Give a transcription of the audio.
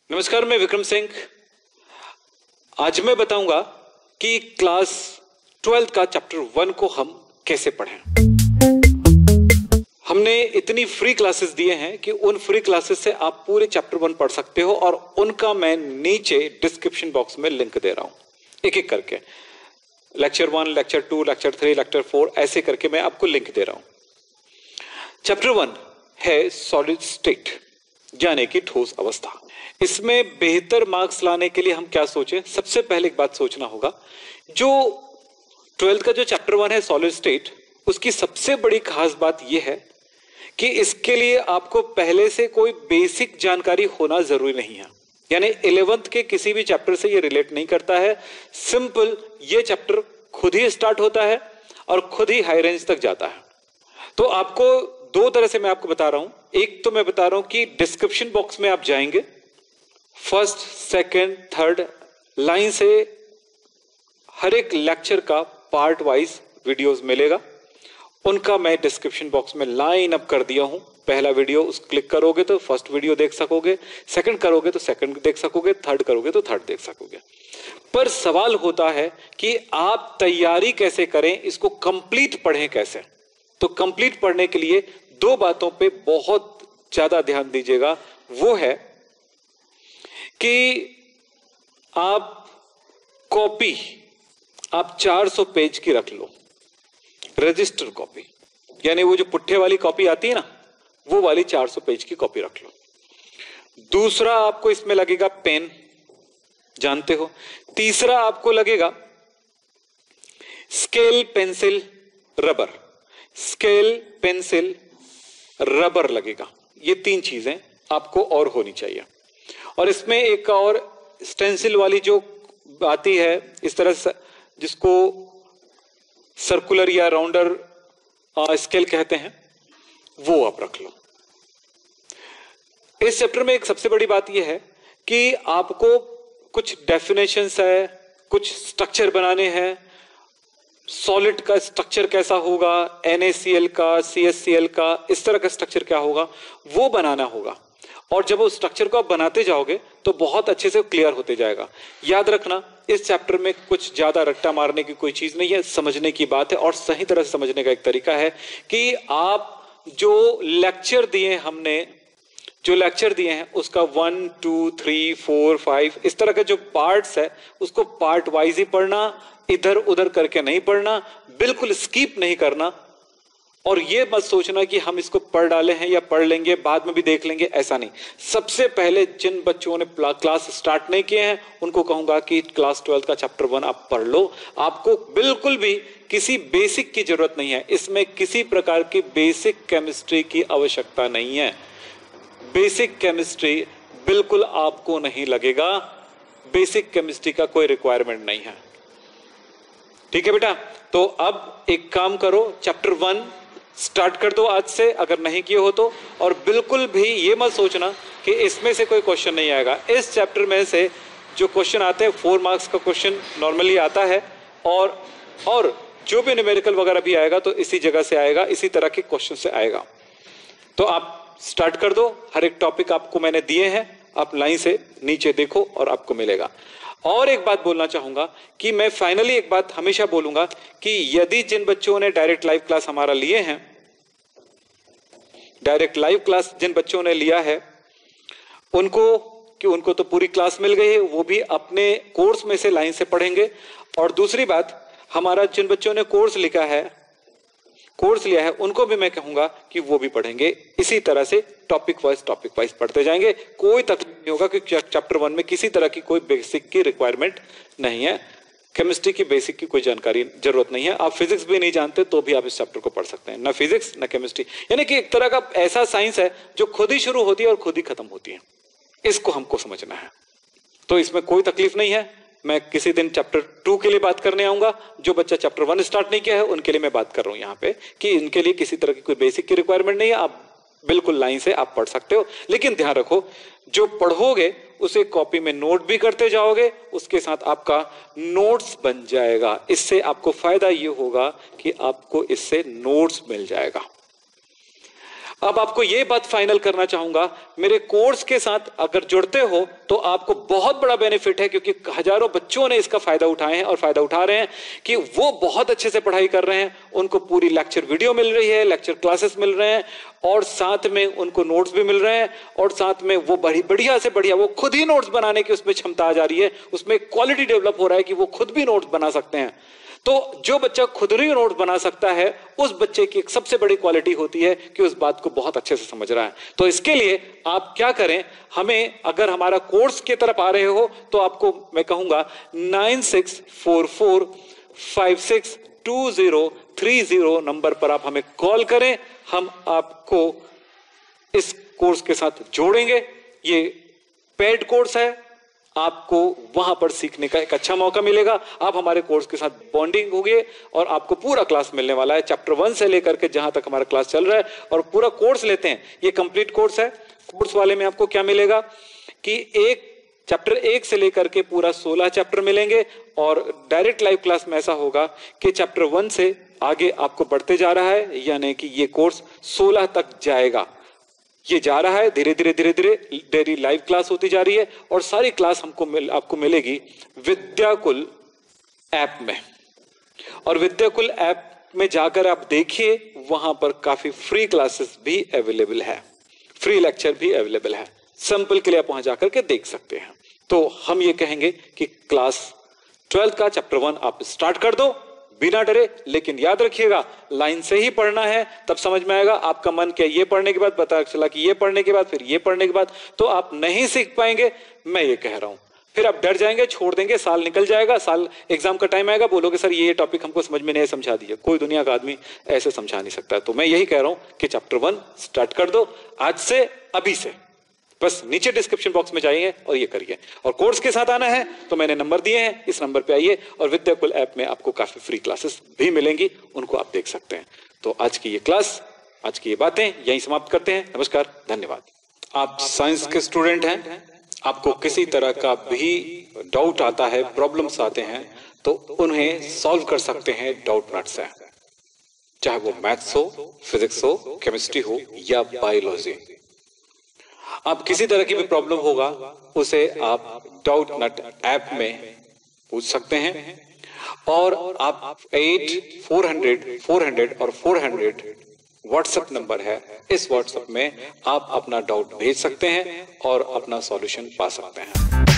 नमस्कार, मैं विक्रम सिंह। आज मैं बताऊंगा कि क्लास 12 का चैप्टर 1 को हम कैसे पढ़ें। हमने इतनी फ्री क्लासेस दिए हैं कि उन फ्री क्लासेस से आप पूरे चैप्टर 1 पढ़ सकते हो और उनका मैं नीचे डिस्क्रिप्शन बॉक्स में लिंक दे रहा हूं, एक एक करके। लेक्चर 1, लेक्चर 2, लेक्चर 3, लेक्चर 4 ऐसे करके मैं आपको लिंक दे रहा हूं। चैप्टर 1 है सॉलिड स्टेट, यानी कि ठोस अवस्था। इसमें बेहतर मार्क्स लाने के लिए हम क्या सोचें? सबसे पहले एक बात सोचना होगा, जो 12th का जो चैप्टर 1 है सॉलिड स्टेट, उसकी सबसे बड़ी खास बात यह है कि इसके लिए आपको पहले से कोई बेसिक जानकारी होना जरूरी नहीं है। यानी 11th के किसी भी चैप्टर से ये रिलेट नहीं करता है। सिंपल, ये चैप्टर खुद ही स्टार्ट होता है और खुद ही हाई रेंज तक जाता है। तो आपको दो तरह से मैं आपको बता रहा हूं। एक तो मैं बता रहा हूं कि डिस्क्रिप्शन बॉक्स में आप जाएंगे, फर्स्ट, सेकंड, थर्ड लाइन से हर एक लेक्चर का पार्ट वाइज वीडियोस मिलेगा। उनका मैं डिस्क्रिप्शन बॉक्स में लाइन अप कर दिया हूं। पहला वीडियो उस क्लिक करोगे तो फर्स्ट वीडियो देख सकोगे, सेकंड करोगे तो सेकंड देख सकोगे, थर्ड करोगे तो थर्ड देख सकोगे। पर सवाल होता है कि आप तैयारी कैसे करें, इसको कंप्लीट पढ़ें कैसे। तो कंप्लीट पढ़ने के लिए दो बातों पे बहुत ज्यादा ध्यान दीजिएगा। वो है कि कॉपी आप 400 पेज की रख लो, रजिस्टर कॉपी, यानी वो जो पुट्ठे वाली कॉपी आती है ना, वो वाली 400 पेज की कॉपी रख लो। दूसरा आपको इसमें लगेगा पेन, जानते हो। तीसरा आपको लगेगा scale, pencil, rubber. Scale, pencil, rubber लगेगा। ये तीन चीजें आपको और होनी चाहिए। और इसमें एक और स्टेंसिल वाली जो आती है इस तरह से, जिसको सर्कुलर या राउंडर स्केल कहते हैं, वो आप रख लो। इस चैप्टर में एक सबसे बड़ी बात यह है कि आपको कुछ डेफिनेशंस है, कुछ स्ट्रक्चर बनाने हैं। सॉलिड का स्ट्रक्चर कैसा होगा, NaCl का, CSCl का, इस तरह का स्ट्रक्चर क्या होगा, वो बनाना होगा। और जब उस स्ट्रक्चर को आप बनाते जाओगे तो बहुत अच्छे से क्लियर होते जाएगा। याद रखना, इस चैप्टर में कुछ ज्यादा रट्टा मारने की कोई चीज नहीं है, समझने की बात है। और सही तरह से समझने का एक तरीका है कि आप जो लेक्चर दिए, हमने जो लेक्चर दिए हैं उसका 1, 2, 3, 4, 5 इस तरह के जो पार्ट्स है उसको पार्ट वाइज ही पढ़ना, इधर उधर करके नहीं पढ़ना, बिल्कुल स्किप नहीं करना। और ये मत सोचना कि हम इसको पढ़ डाले हैं या पढ़ लेंगे बाद में भी देख लेंगे, ऐसा नहीं। सबसे पहले जिन बच्चों ने क्लास स्टार्ट नहीं किए हैं उनको कहूंगा कि क्लास 12 का चैप्टर 1 आप पढ़ लो। आपको बिल्कुल भी किसी बेसिक की जरूरत नहीं है। इसमें किसी प्रकार की बेसिक केमिस्ट्री की आवश्यकता नहीं है। बेसिक केमिस्ट्री बिल्कुल आपको नहीं लगेगा, बेसिक केमिस्ट्री का कोई रिक्वायरमेंट नहीं है। ठीक है बेटा, तो अब एक काम करो, चैप्टर 1 स्टार्ट कर दो आज से, अगर नहीं किए हो तो। और बिल्कुल भी ये मत सोचना कि इसमें से कोई क्वेश्चन नहीं आएगा। इस चैप्टर में से जो क्वेश्चन आते हैं 4 मार्क्स का क्वेश्चन नॉर्मली आता है, और जो भी न्यूमेरिकल वगैरह भी आएगा तो इसी जगह से आएगा, इसी तरह के क्वेश्चन से आएगा। तो आप स्टार्ट कर दो। हर एक टॉपिक आपको मैंने दिए हैं, आप लाइन से नीचे देखो और आपको मिलेगा। और एक बात बोलना चाहूंगा कि मैं फाइनली एक बात हमेशा बोलूंगा कि यदि जिन बच्चों ने डायरेक्ट लाइव क्लास हमारा लिए हैं, डायरेक्ट लाइव क्लास जिन बच्चों ने लिया है उनको तो पूरी क्लास मिल गई है, वो भी अपने कोर्स में से लाइन से पढ़ेंगे। और दूसरी बात, हमारा जिन बच्चों ने कोर्स लिया है उनको भी मैं कहूंगा कि वो भी पढ़ेंगे। इसी तरह से टॉपिक वाइज पढ़ते जाएंगे। कोई तकलीफ नहीं होगा कि चैप्टर 1 में किसी तरह की कोई बेसिक की रिक्वायरमेंट नहीं है। केमिस्ट्री की बेसिक की कोई जानकारी जरूरत नहीं है। आप फिजिक्स भी नहीं जानते तो भी आप इस चैप्टर को पढ़ सकते हैं। ना फिजिक्स ना केमिस्ट्री, यानी कि एक तरह का ऐसा साइंस है जो खुद ही शुरू होती है और खुद ही खत्म होती है। इसको हमको समझना है, तो इसमें कोई तकलीफ नहीं है। मैं किसी दिन चैप्टर 2 के लिए बात करने आऊंगा। जो बच्चा चैप्टर 1 स्टार्ट नहीं किया है उनके लिए मैं बात कर रहा हूं यहां पे कि इनके लिए किसी तरह की कोई बेसिक की रिक्वायरमेंट नहीं है। आप बिल्कुल लाइन से आप पढ़ सकते हो, लेकिन ध्यान रखो जो पढ़ोगे उसे कॉपी में नोट भी करते जाओगे, उसके साथ आपका नोट्स बन जाएगा। इससे आपको फायदा यह होगा कि आपको इससे नोट्स मिल जाएगा। अब आपको ये बात फाइनल करना चाहूंगा, मेरे कोर्स के साथ अगर जुड़ते हो तो आपको बहुत बड़ा बेनिफिट है, क्योंकि हजारों बच्चों ने इसका फायदा उठाए हैं और फायदा उठा रहे हैं कि वो बहुत अच्छे से पढ़ाई कर रहे हैं, उनको पूरी लेक्चर वीडियो मिल रही है, लेक्चर क्लासेस मिल रहे हैं, और साथ में उनको नोट्स भी मिल रहे हैं, और साथ में वो बढ़िया से बढ़िया वो खुद ही नोट्स बनाने की उसमें क्षमता आ जा रही है, उसमें क्वालिटी डेवलप हो रहा है कि वो खुद भी नोट्स बना सकते हैं। तो जो बच्चा खुद ही नोट्स बना सकता है, उस बच्चे की एक सबसे बड़ी क्वालिटी होती है कि उस बात को बहुत अच्छे से समझ रहा है। तो इसके लिए आप क्या करें, हमें अगर हमारा कोर्स की तरफ आ रहे हो तो आपको मैं कहूंगा 9644562030 नंबर पर आप हमें कॉल करें, हम आपको इस कोर्स के साथ जोड़ेंगे। ये पेड कोर्स है, आपको वहां पर सीखने का एक अच्छा मौका मिलेगा। आप हमारे कोर्स के साथ बॉन्डिंग होगी और आपको पूरा क्लास मिलने वाला है, चैप्टर 1 से लेकर के जहां तक हमारा क्लास चल रहा है, और पूरा कोर्स लेते हैं। ये कंप्लीट कोर्स है। कोर्स वाले में आपको क्या मिलेगा कि एक चैप्टर 1 से लेकर के पूरा 16 चैप्टर मिलेंगे, और डायरेक्ट लाइव क्लास में ऐसा होगा कि चैप्टर 1 से आगे आपको बढ़ते जा रहा है, यानी कि ये कोर्स 16 तक जाएगा। ये जा रहा है धीरे धीरे धीरे धीरे, डेली लाइव क्लास होती जा रही है, और सारी क्लास आपको मिलेगी विद्याकुल ऐप में। और विद्याकुल ऐप में जाकर आप देखिए, वहां पर काफी फ्री क्लासेस भी अवेलेबल है, फ्री लेक्चर भी अवेलेबल है, सैंपल के लिए आप वहां जाकर के देख सकते हैं। तो हम ये कहेंगे कि क्लास 12 का चैप्टर 1 आप स्टार्ट कर दो बिना डरे, लेकिन याद रखिएगा लाइन से ही पढ़ना है, तब समझ में आएगा। आपका मन क्या, ये पढ़ने के बाद पता चला कि ये पढ़ने के बाद फिर ये पढ़ने के बाद, तो आप नहीं सीख पाएंगे, मैं ये कह रहा हूं। फिर आप डर जाएंगे, छोड़ देंगे, साल निकल जाएगा, साल एग्जाम का टाइम आएगा, बोलोगे सर ये टॉपिक हमको समझ में नहीं समझा दिया। कोई दुनिया का आदमी ऐसे समझा नहीं सकता। तो मैं यही कह रहा हूं कि चैप्टर 1 स्टार्ट कर दो आज से, अभी से। बस नीचे डिस्क्रिप्शन बॉक्स में जाइए और ये करिए। और कोर्स के साथ आना है तो मैंने नंबर दिए हैं, इस नंबर पे आइए, और विद्याकुल ऐप में आपको काफी फ्री क्लासेस भी मिलेंगी, उनको आप देख सकते हैं। तो आज की ये क्लास, आज की ये बातें यहीं समाप्त करते हैं। नमस्कार, धन्यवाद। आप साइंस के स्टूडेंट हैं, आपको किसी तरह का भी डाउट आता है, प्रॉब्लम्स आते हैं, तो उन्हें सॉल्व कर सकते हैं डाउट नट से, चाहे वो मैथ्स हो, फिजिक्स हो, केमिस्ट्री हो या बायोलॉजी। आप किसी तरह की भी प्रॉब्लम होगा, उसे आप डाउट नट ऐप में पूछ सकते हैं। और आप 8400 और 400 व्हाट्सएप नंबर है, इस व्हाट्सएप में आप अपना डाउट भेज सकते हैं और अपना सॉल्यूशन पा सकते हैं।